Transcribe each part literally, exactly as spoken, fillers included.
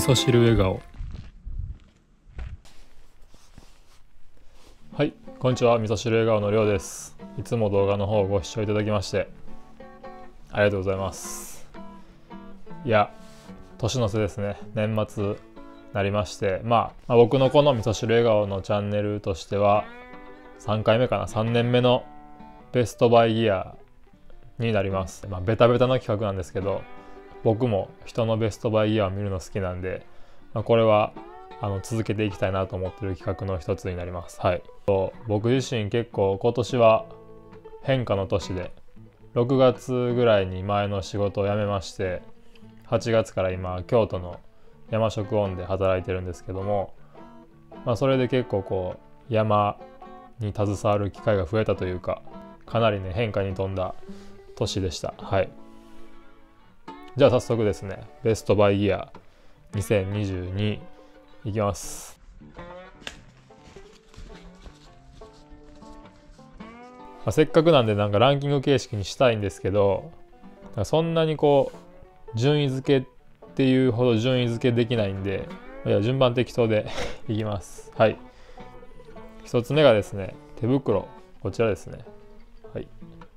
噌汁笑顔。はい、こんにちは。味噌汁笑顔のりょうです。いつも動画の方をご視聴いただきましてありがとうございます。いや、年の瀬ですね。年末なりまして、まあ、まあ、僕のこの味噌汁笑顔のチャンネルとしてはさんかいめかな、さんねんめのベストバイイヤーになります。まあ、ベタベタな企画なんですけど、僕も人のベストバイイヤーを見るの好きなんで、まあ、これはあの続けていきたいなと思ってる企画の一つになります。はい。僕自身結構今年は変化の年で、ろくがつぐらいに前の仕事を辞めまして、はちがつから今京都の山食オンで働いてるんですけども、まあ、それで結構こう山に携わる機会が増えたというか、かなりね変化に富んだ年でした。はい。じゃあ早速ですね、ベストバイイヤーにせんにじゅうにいきます。まあ、せっかくなんでなんかランキング形式にしたいんですけど、そんなにこう順位付けっていうほど順位付けできないんで、いや順番適当でいきます。はい。一つ目がですね、手袋。こちらですね。はい。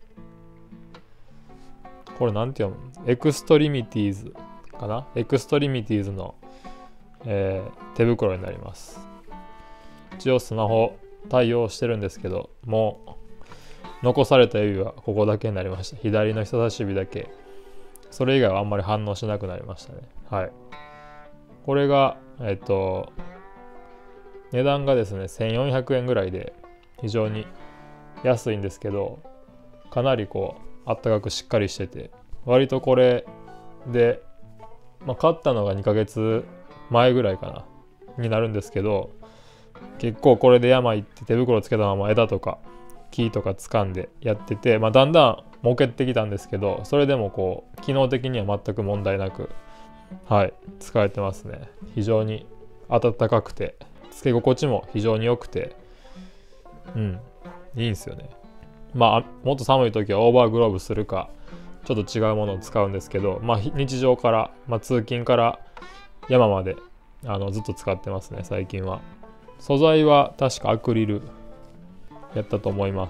これなんて読む？エクストリミティーズかな？エクストリミティーズの、えー、手袋になります。一応スマホ対応してるんですけど、もう残された指はここだけになりました。左の人差し指だけ。それ以外はあんまり反応しなくなりましたね。はい。これが、えっと、値段がですね、せんよんひゃくえんぐらいで非常に安いんですけど、かなりこう、あったかくしっかりしてて、割とこれで、まあ、買ったのがにかげつまえぐらいかなになるんですけど、結構これで山行って手袋つけたまま枝とか木とか掴んでやってて、まあ、だんだん儲けてきたんですけど、それでもこう機能的には全く問題なく、はい使えてますね。非常に暖かくてつけ心地も非常に良くて、うんいいんですよね。まあもっと寒い時はオーバーグローブするかちょっと違うものを使うんですけど、まあ日常から、まあ、通勤から山まであのずっと使ってますね最近は。素材は確かアクリルやったと思います。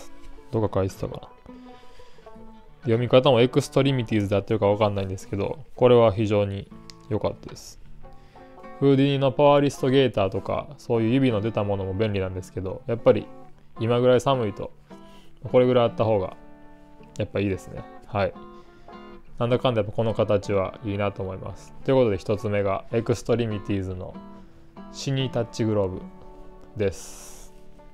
どこか書いてたかな。読み方もエクストリミティーズでやってるか分かんないんですけど、これは非常に良かったです。フーディニのパワーリストゲーターとかそういう指の出たものも便利なんですけど、やっぱり今ぐらい寒いとこれぐらいあった方がやっぱいいですね。はい。なんだかんだやっぱこの形はいいなと思います。ということで一つ目がエクストリミティーズのシニータッチグローブです。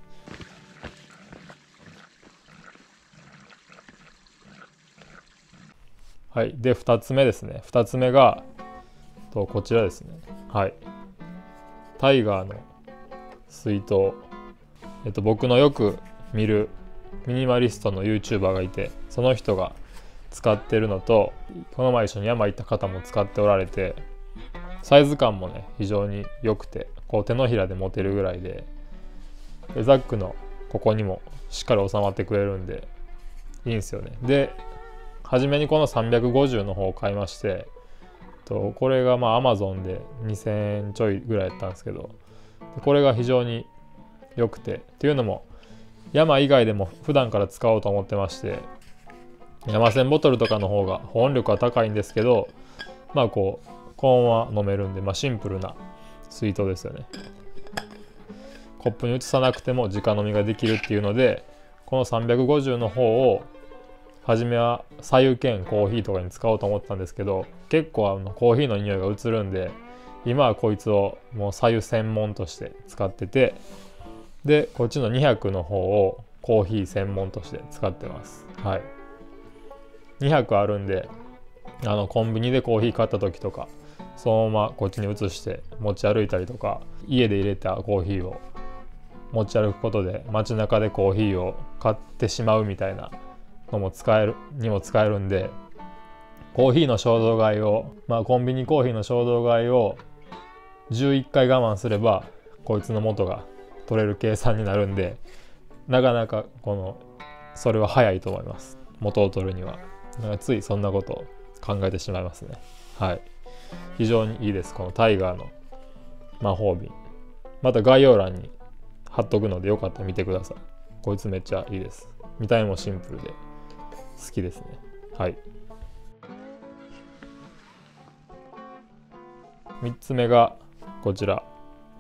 はい。で二つ目ですね。二つ目がとこちらですね。はい。タイガーの水筒。えっと僕のよく見るミニマリストの YouTuber がいて、その人が使ってるのと、この前一緒に山行った方も使っておられて、サイズ感もね非常に良くて、こう手のひらで持てるぐらいで、ザックのここにもしっかり収まってくれるんでいいんですよね。で初めにこのさんびゃくごじゅうの方を買いまして、とこれがまあ Amazon でにせんえんちょいぐらいやったんですけど、これが非常に良くて、っていうのも山以外でも普段から使おうと思ってまして、山線ボトルとかの方が保温力は高いんですけど、まあこう高温は飲めるんで、まあ、シンプルな水筒ですよね。コップに移さなくても直飲みができるっていうので、このさんびゃくごじゅうの方を初めは白湯兼コーヒーとかに使おうと思ってたんですけど、結構あのコーヒーの匂いが移るんで、今はこいつをもう白湯専門として使ってて、でこっちのにひゃくの方をコーヒー専門として使ってます。はい。にひゃくあるんで、あのコンビニでコーヒー買った時とかそのままこっちに移して持ち歩いたりとか、家で入れたコーヒーを持ち歩くことで街中でコーヒーを買ってしまうみたいなのも使えるにも使えるんで、コーヒーの衝動買いを、まあコンビニコーヒーの衝動買いをじゅういっかい我慢すればこいつの元が取れる計算になるんで、なかなかこのそれは早いと思います。元を取るには。なんかついそんなことを考えてしまいますね。はい。 非常にいいです。このタイガーの魔法瓶。また概要欄に貼っとくので、よかったら見てください。こいつめっちゃいいです。見た目もシンプルで好きですね。はい。みっつめがこちら。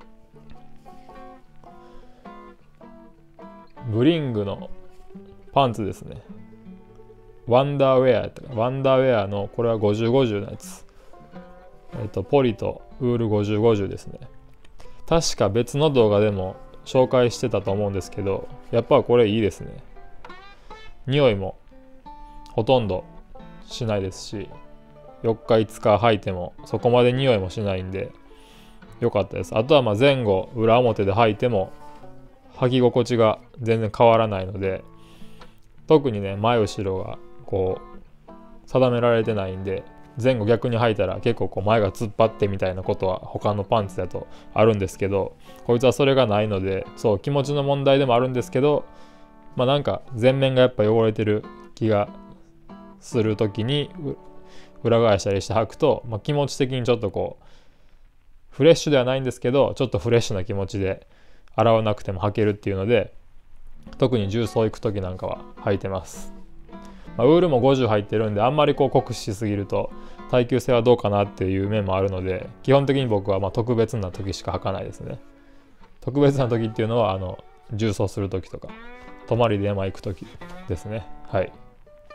ブリングのパンツですね。ワンダーウェアやったかワンダーウェアのこれはごじゅうごじゅうのやつ。えっと、ポリとウールごじゅうごじゅうですね。確か別の動画でも紹介してたと思うんですけど、やっぱこれいいですね。匂いもほとんどしないですし、よっかいつか履いてもそこまで匂いもしないんで良かったです。あとはまあ前後裏表で履いても履き心地が全然変わらないので、特にね前後ろがこう定められてないんで、前後逆に履いたら結構こう前が突っ張ってみたいなことは他のパンツだとあるんですけど、こいつはそれがないので、そう気持ちの問題でもあるんですけど、まあなんか前面がやっぱ汚れてる気がする時に裏返したりして履くと、まあ、気持ち的にちょっとこうフレッシュではないんですけど、ちょっとフレッシュな気持ちで洗わなくても履けるっていうので、特に重曹行く時なんかは履いてます。まあ、ウールもごじゅう入ってるんで、あんまりこう濃くしすぎると耐久性はどうかなっていう面もあるので、基本的に僕はまあ特別な時しか履かないですね。特別な時っていうのはあの重曹する時とか泊まりで山行く時ですね。はい。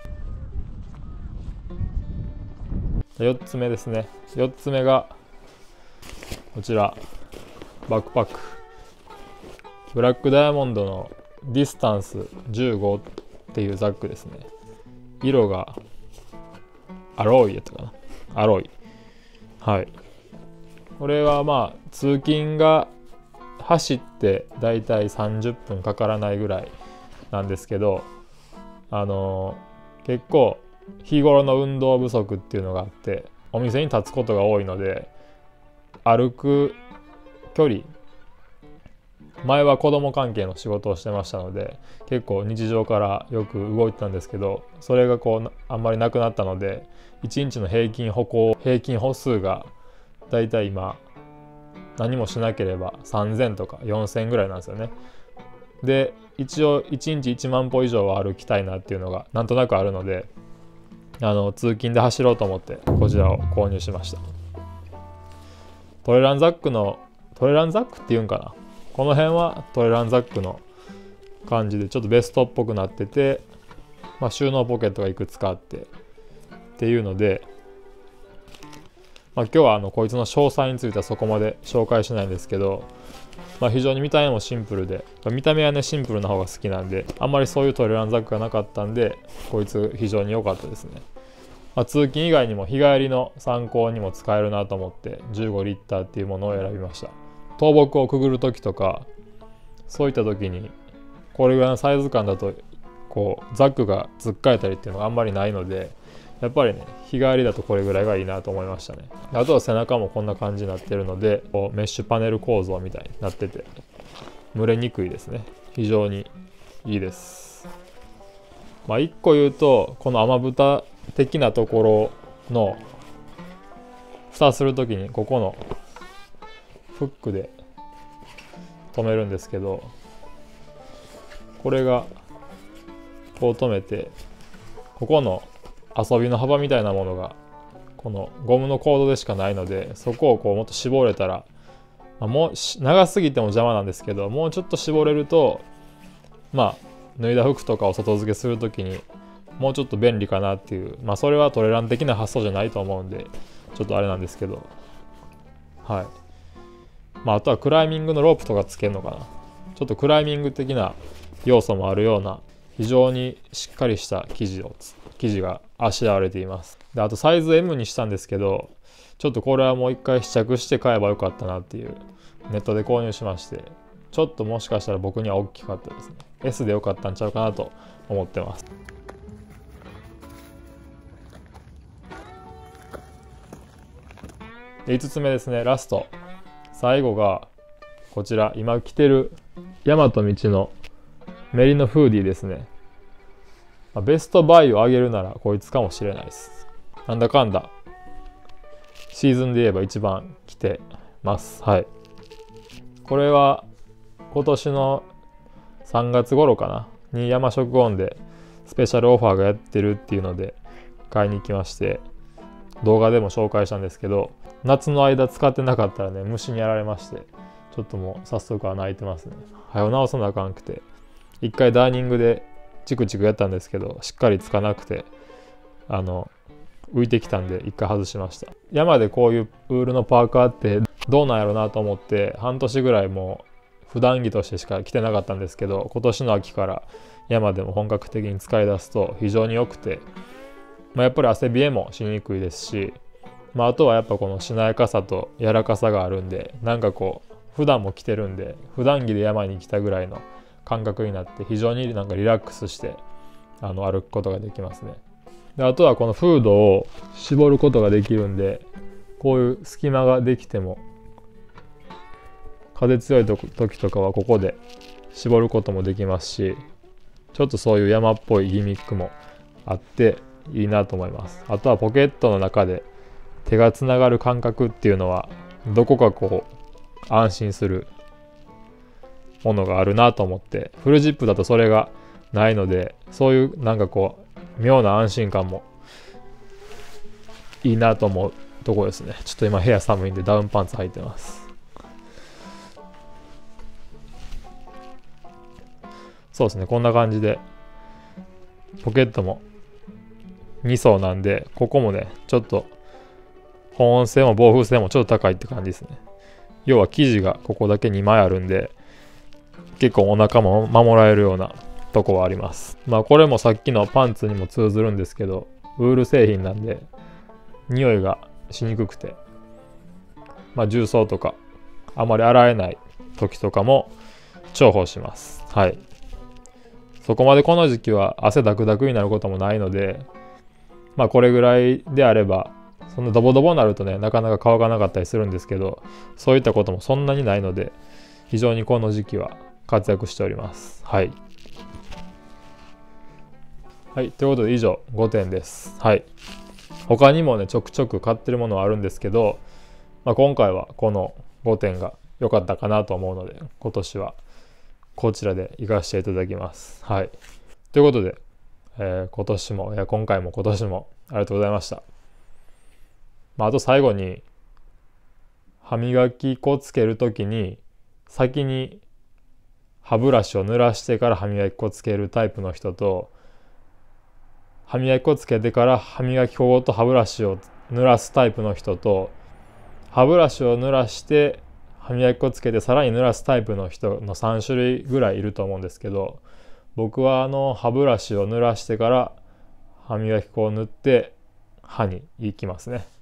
よっつめですね。よっつめがこちら、バックパックブラックダイヤモンドのディスタンスじゅうごっていうザックですね。色がアロイやったかな、アロイ。はい。これはまあ通勤が走ってだいたいさんじゅっぷんかからないぐらいなんですけど、あのー、結構日頃の運動不足っていうのがあって、お店に立つことが多いので、歩く距離、前は子供関係の仕事をしてましたので結構日常からよく動いてたんですけど、それがこうあんまりなくなったので、いちにちの平均歩行平均歩数がだいたい今何もしなければさんぜんとかよんせんぐらいなんですよね。で一応いちにちいちまん歩以上は歩きたいなっていうのがなんとなくあるので、あの通勤で走ろうと思ってこちらを購入しました。トレランザックのトレランザックっていうんかな、この辺はトレランザックの感じでちょっとベストっぽくなってて、まあ、収納ポケットがいくつかあってっていうので、まあ、今日はあのこいつの詳細についてはそこまで紹介しないんですけど、まあ、非常に見た目もシンプルで、見た目はねシンプルな方が好きなんで、あんまりそういうトレランザックがなかったんでこいつ非常に良かったですね。まあ、通勤以外にも日帰りの参考にも使えるなと思ってじゅうごリッターっていうものを選びました。倒木をくぐる時とかそういった時にこれぐらいのサイズ感だとこうザックがつっかえたりっていうのがあんまりないので、やっぱりね日帰りだとこれぐらいがいいなと思いましたね。あとは背中もこんな感じになってるので、こうメッシュパネル構造みたいになってて蒸れにくいですね。非常にいいです。まあいっこ言うと、この雨蓋的なところの蓋するときにここのフックで止めるんですけど、これがこう止めて、ここの遊びの幅みたいなものがこのゴムのコードでしかないので、そこをこうもっと絞れたら、まあ、もう長すぎても邪魔なんですけど、もうちょっと絞れるとまあ脱いだ服とかを外付けするときにもうちょっと便利かなっていう、まあそれはトレラン的な発想じゃないと思うんでちょっとあれなんですけど、はい。まああとはクライミングのロープとかつけるのかな、ちょっとクライミング的な要素もあるような非常にしっかりした生地を生地があしらわれています。であとサイズ エム にしたんですけど、ちょっとこれはもう一回試着して買えばよかったなっていう、ネットで購入しまして、ちょっともしかしたら僕には大きかったですね。 エス でよかったんちゃうかなと思ってます。でいつつめですね、ラスト最後がこちら、今着てる大和道のメリノフーディーですね。ベストバイを上げるならこいつかもしれないです。なんだかんだシーズンで言えば一番来てます。はい。これは今年のさんがつ頃かなに山食オンでスペシャルオファーがやってるっていうので買いに行きまして、動画でも紹介したんですけど、夏の間使ってなかったらね虫にやられまして、ちょっともう早速は泣いてますね。はよ直さなあかんくて、一回ダーニングでチクチクやったんですけどしっかりつかなくて、あの浮いてきたんで一回外しました。山でこういうウールのパーカーってどうなんやろうなと思って半年ぐらいもう普段着としてしか着てなかったんですけど、今年の秋から山でも本格的に使い出すと非常に良くて、まあ、やっぱり汗びえもしにくいですし、まあ、あとはやっぱこのしなやかさと柔らかさがあるんで、なんかこう普段も着てるんで普段着で山に来たぐらいの感覚になって非常になんかリラックスしてあの歩くことができますね。であとはこのフードを絞ることができるんで、こういう隙間ができても風強い時とかはここで絞ることもできますし、ちょっとそういう山っぽいギミックもあっていいなと思います。あとはポケットの中で手がつながる感覚っていうのはどこかこう安心するものがあるなと思って、フルジップだとそれがないので、そういうなんかこう妙な安心感もいいなと思うところですね。ちょっと今部屋寒いんでダウンパンツ履いてます。そうですね、こんな感じでポケットもに層なんで、ここもねちょっと保温性も防風性もちょっと高いって感じですね。要は生地がここだけにまいあるんで、結構お腹も守られるようなとこはあります。まあこれもさっきのパンツにも通ずるんですけど、ウール製品なんで匂いがしにくくて、まあ重曹とかあまり洗えない時とかも重宝します。はい。そこまでこの時期は汗ダクダクになることもないので、まあこれぐらいであれば、そんなドボドボになるとねなかなか乾かなかったりするんですけど、そういったこともそんなにないので非常にこの時期は活躍しております。はい。はい、ということで以上ごてんです。はい。他にもねちょくちょく買ってるものはあるんですけど、まあ、今回はこのごてんが良かったかなと思うので、今年はこちらで行かせていただきます。はい。ということで、えー、今年もいや今回も今年もありがとうございました。まあ、あと最後に歯磨き粉つけるときに先に歯ブラシを濡らしてから歯磨き粉つけるタイプの人と、歯磨き粉つけてから歯磨き粉ごと歯ブラシを濡らすタイプの人と、歯ブラシを濡らして歯磨き粉つけてさらに濡らすタイプの人のさん種類ぐらいいると思うんですけど、僕はあの歯ブラシを濡らしてから歯磨き粉を塗って歯に行きますね。